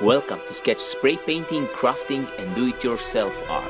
Welcome to Sketch Spray Painting, Crafting and Do-It-Yourself Art.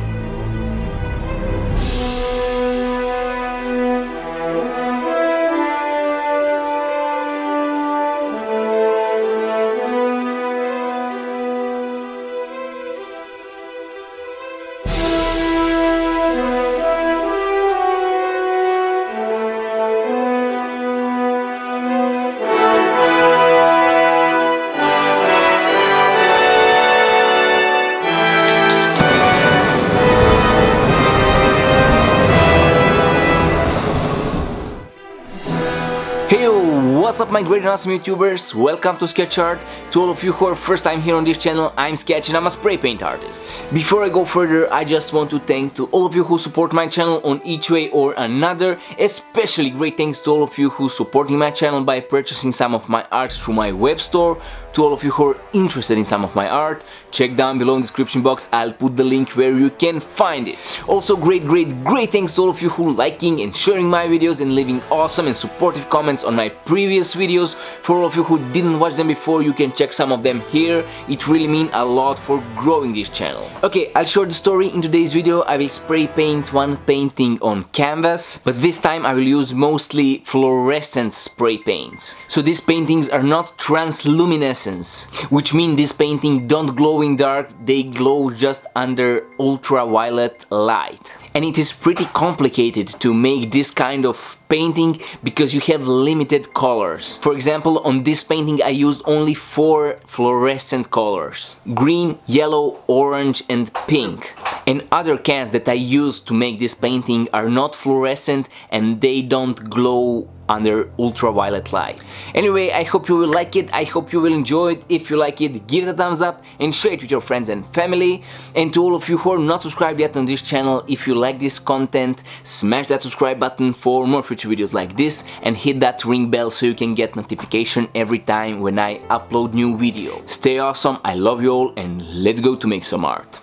Hey, what's up my great and awesome YouTubers? Welcome to Sketch Art. To all of you who are first time here on this channel, I'm Sketch and I'm a spray paint artist. Before I go further, I just want to thank to all of you who support my channel on each way or another. Especially great thanks to all of you who supporting my channel by purchasing some of my art through my web store. To all of you who are interested in some of my art, check down below in the description box, I'll put the link where you can find it. Also great thanks to all of you who liking and sharing my videos and leaving awesome and supportive comments on my previous videos. For all of you who didn't watch them before, you can check some of them here. It really means a lot for growing this channel. Okay, I'll share the story. In today's video I will spray paint one painting on canvas, but this time I will use mostly fluorescent spray paints. So these paintings are not transluminescent, which means this painting don't glow in dark, they glow just under ultraviolet light. And it is pretty complicated to make this kind of painting because you have limited colors. For example, on this painting I used only 4 fluorescent colors: green, yellow, orange and pink. And other cans that I used to make this painting are not fluorescent and they don't glow under ultraviolet light. Anyway, I hope you will like it, I hope you will enjoy it. If you like it, give it a thumbs up and share it with your friends and family. And to all of you who are not subscribed yet on this channel, if you like this content, smash that subscribe button for more future videos like this and hit that ring bell so you can get notification every time when I upload new video. Stay awesome, I love you all, and let's go to make some art.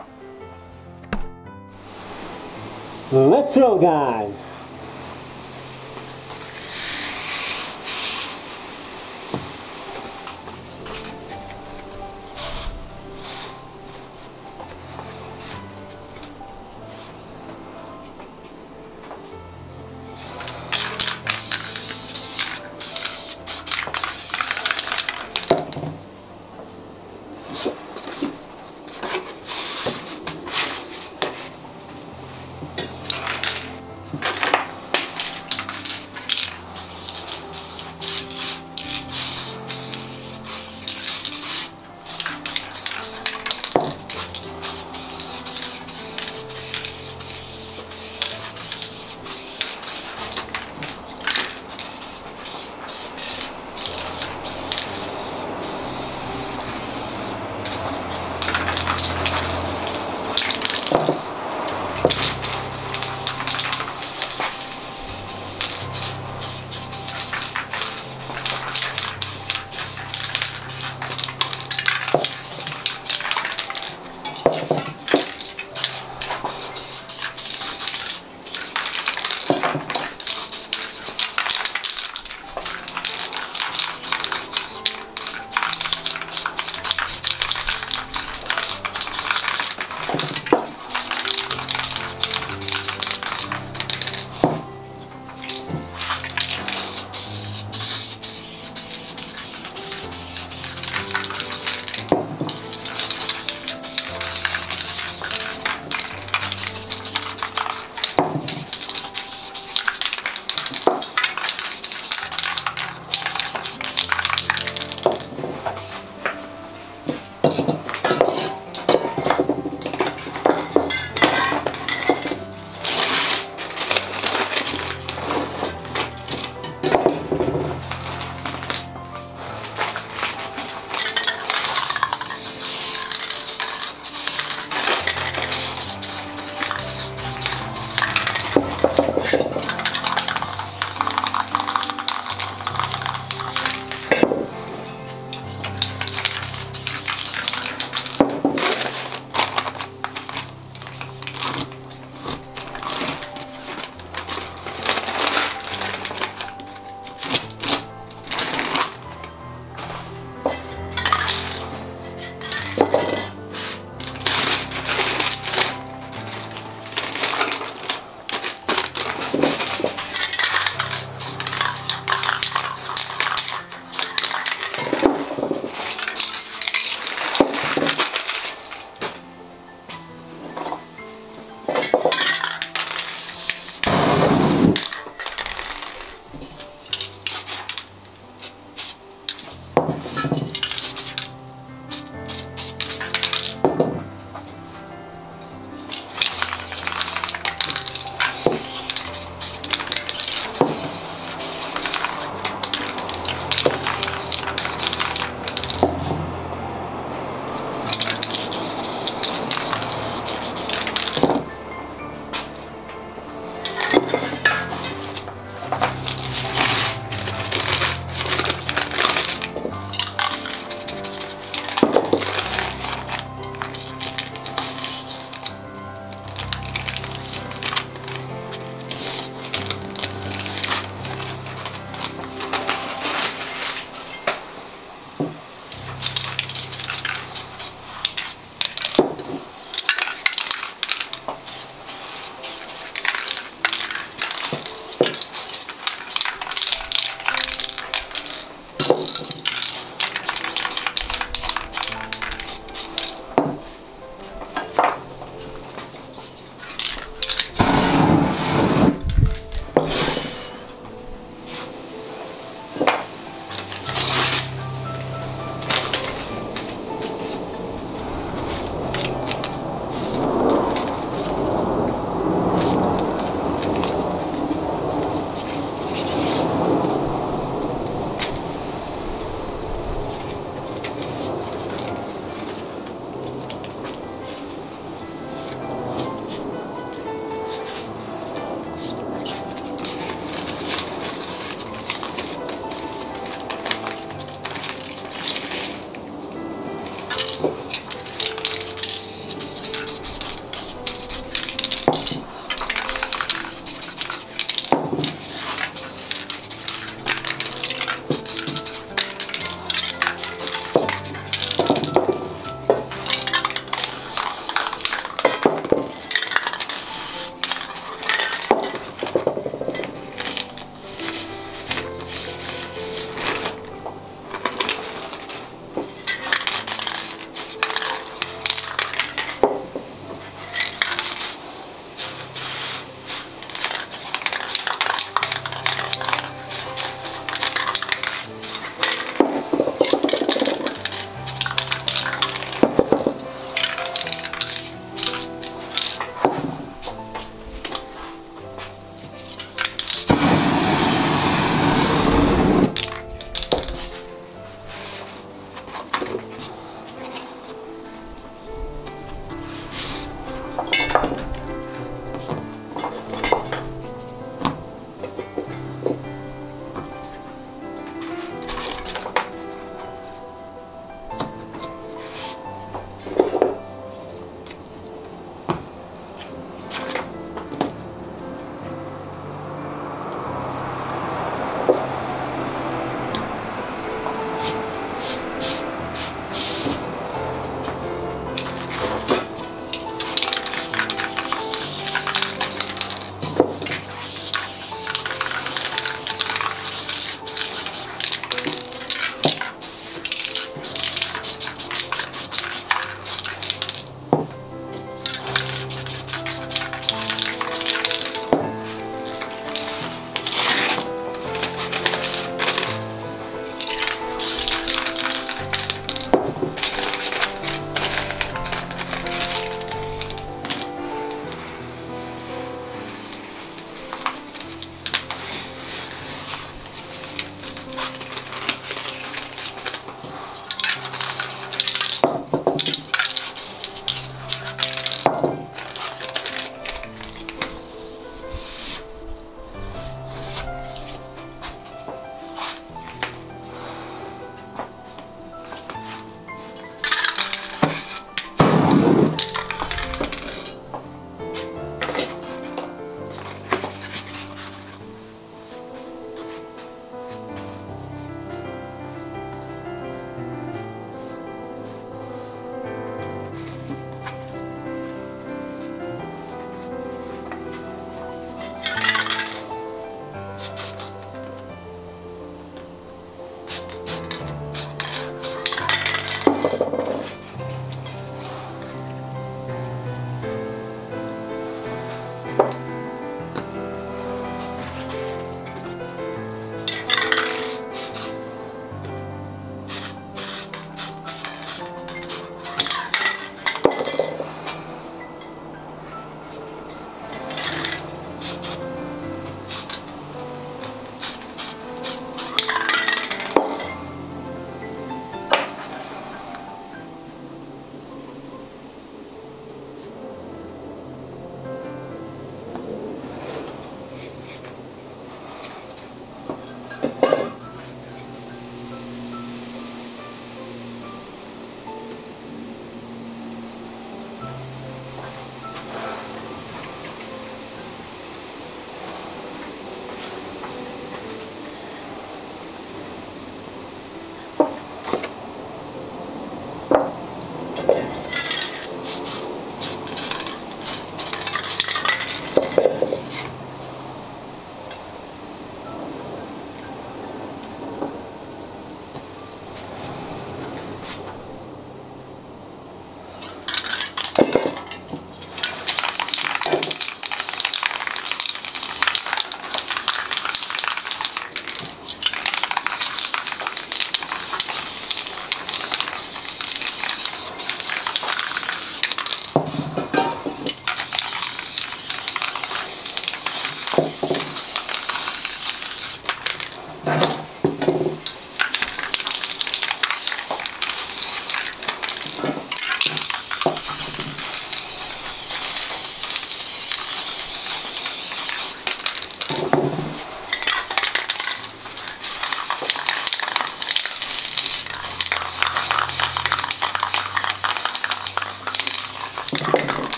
Let's go, guys!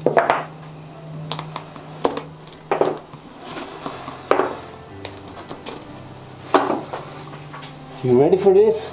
You ready for this?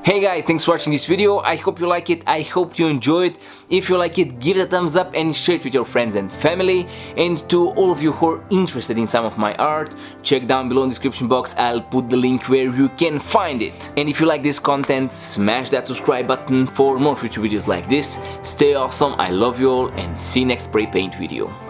Hey guys, thanks for watching this video. I hope you like it, I hope you enjoy it. If you like it, give it a thumbs up and share it with your friends and family. And to all of you who are interested in some of my art, check down below in the description box, I'll put the link where you can find it. And if you like this content, smash that subscribe button for more future videos like this. Stay awesome, I love you all, and see you next spray paint video.